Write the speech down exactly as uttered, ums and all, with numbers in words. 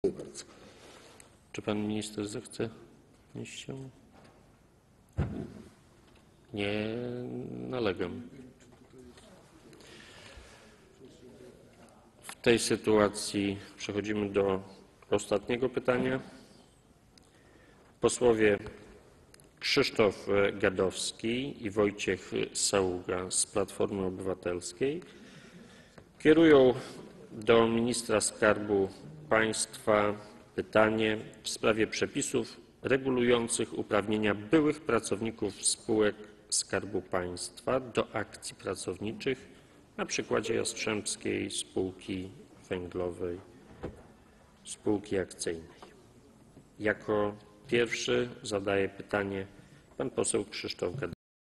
Dziękuję bardzo. Czy pan minister zechce wnieść się? Nie nalegam. W tej sytuacji przechodzimy do ostatniego pytania. Posłowie Krzysztof Gadowski i Wojciech Saługa z Platformy Obywatelskiej kierują do ministra Skarbu Państwa pytanie w sprawie przepisów regulujących uprawnienia byłych pracowników spółek Skarbu Państwa do akcji pracowniczych na przykładzie Jastrzębskiej Spółki Węglowej, spółki akcyjnej. Jako pierwszy zadaje pytanie pan poseł Krzysztof Gadowski.